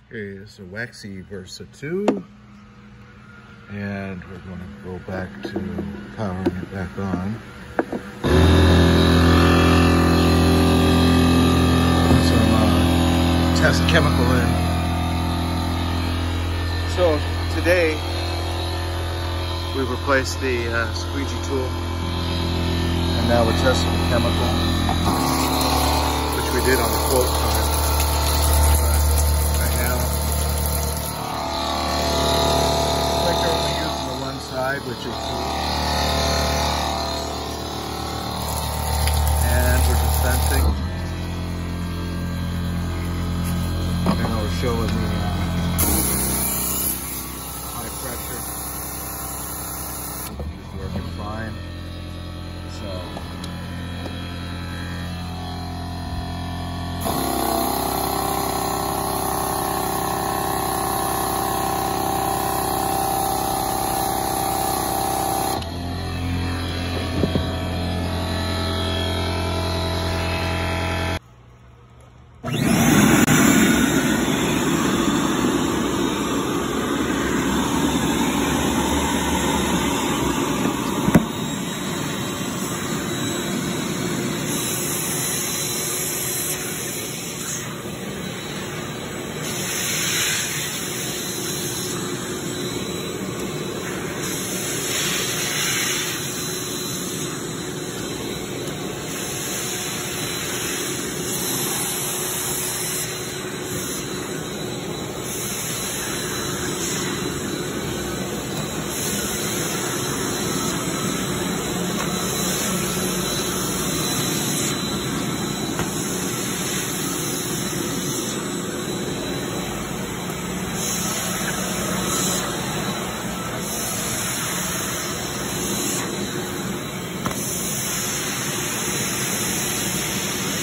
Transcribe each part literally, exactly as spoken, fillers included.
Okay, this is a Waxy Versa two, and we're going to go back to powering it back on. Some uh, test chemical in. So today we replaced the uh, squeegee tool, and now we're testing the chemical, which we did on the quote time. Which is and we're dispensing, and we're showing the uh, high pressure. It's working fine. So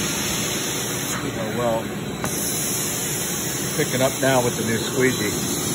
well, picking up now with the new squeegee.